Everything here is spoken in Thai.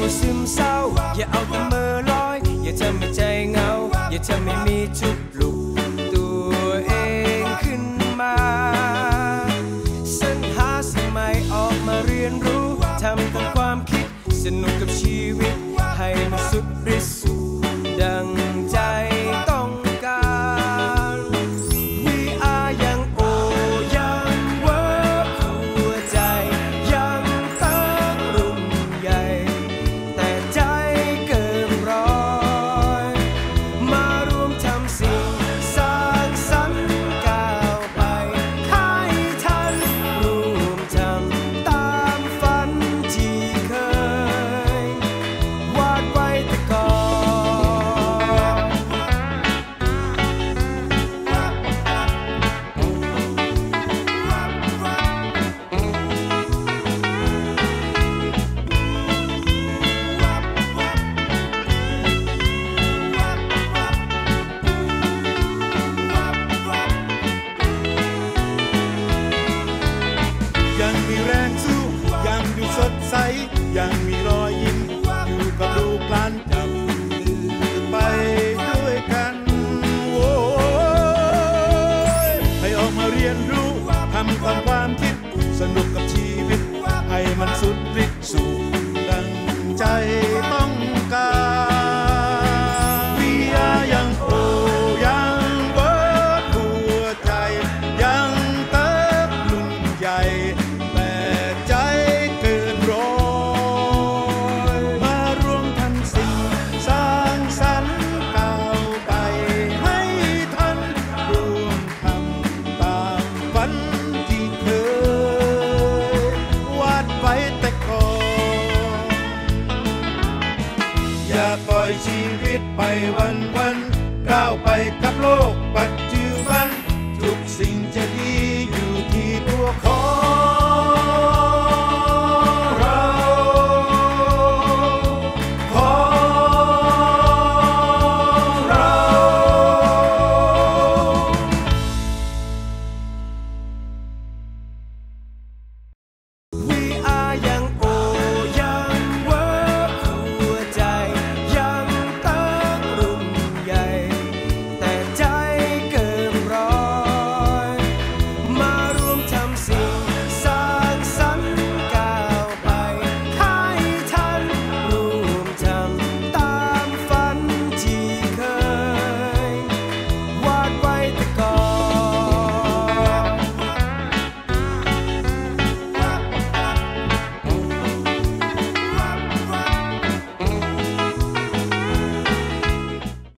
มัวซึมเศร้าอย่าเอาแต่เมื่อลอยอย่าทำให้ใจเหงาอย่าทำให้มีทุกข์ปลุกตัวเองขึ้นมาสรรหาสิ่งใหม่ออกมาเรียนรู้ทำตามความคิดสนุกกับชีวิตให้มันสุดฤทธิ์สุดดังใจต้องการ We are ยังโอยังเวิร์กหัวใจยังตั้งรุ่นใหญ่แต่ใจเกินร้อยมารวมทำสิ่งสร้างสรรค์ก้าวไปให้ทันรวมทำตามฝันที่เคยวาดไว้แต่ก่อนยังมีแรงสู้ยังดูสดใสยังมีรอยยิ้มอยู่กับลูกหลานจับมือไปด้วยกันโว้ยให้ออกมาเรียนรู้ทำตามความคิดสนุกกับชีวิตให้มันสุดฤทธิ์สุดดังใจต้องการ We are ยังโอยังเบิดหัวใจยังเติบรุ่นใหญ่แต่ใจเกินร้อยมารวมทำสิ่งสร้างสรรค์ก้าวไปให้ทันรวมทำตามฝันที่เคยวาดไว้แต่ก่อนอย่าปล่อยชีวิตไปวันก้าวไปกับโลกปัจ